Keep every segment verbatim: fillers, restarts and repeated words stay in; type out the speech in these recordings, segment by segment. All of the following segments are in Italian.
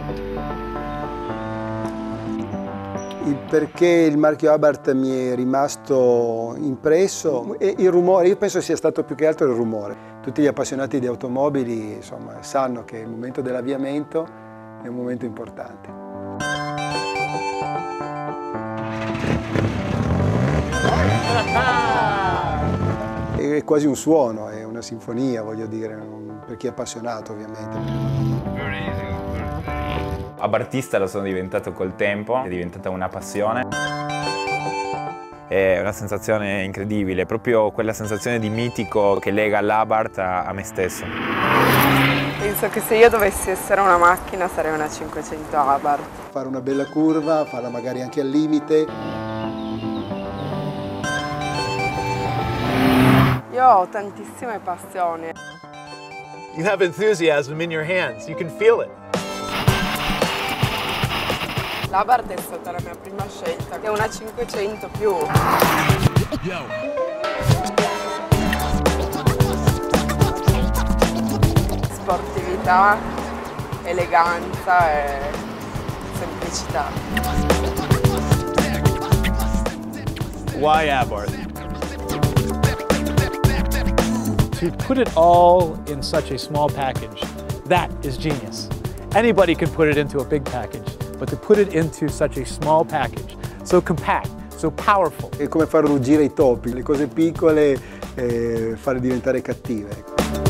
Il perché il marchio Abarth mi è rimasto impresso e il rumore, io penso sia stato più che altro il rumore. Tutti gli appassionati di automobili, insomma, sanno che il momento dell'avviamento è un momento importante. È quasi un suono, è una sinfonia, voglio dire, per chi è appassionato ovviamente. Abarthista lo sono diventato col tempo, è diventata una passione. È una sensazione incredibile, proprio quella sensazione di mitico che lega l'Abarth a, a me stesso. Penso che se io dovessi essere una macchina sarei una cinquecento Abarth. Fare una bella curva, farla magari anche al limite. Io ho tantissime passioni. You have enthusiasm in your hands, you can feel it. L'Abarth è stata la mia prima scelta, che è una cinquecento più. Sportività, eleganza e semplicità. Why Abarth? To put it all in such a small package, that is genius. Anybody can put it into a big package, but to put it into such a small package, so compact, so powerful. È come far ruggire i topi, le cose piccole eh, farle diventare cattive.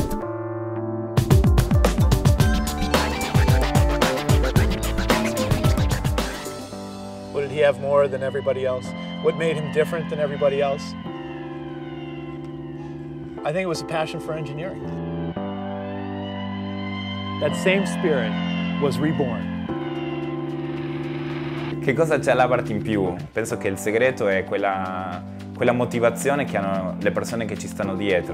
What did he have more than everybody else? What made him different than everybody else? I think it was a passion for engineering. That same spirit was reborn. Che cosa c'è all'Abarth in più? Penso che il segreto è quella, quella motivazione che hanno le persone che ci stanno dietro.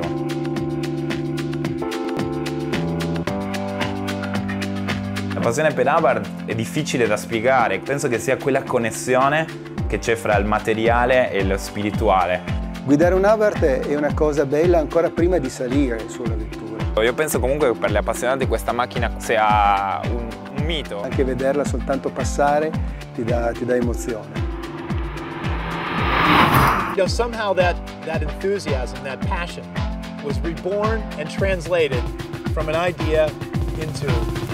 La passione per Abarth è difficile da spiegare, penso che sia quella connessione che c'è fra il materiale e lo spirituale. Guidare un Abarth è una cosa bella ancora prima di salire sulla vettura. Io penso comunque che per gli appassionati questa macchina sia un, un mito. Anche vederla soltanto passare ti dà, ti dà emozione. You know, somehow that, that enthusiasm, that passion was reborn and translated from an idea into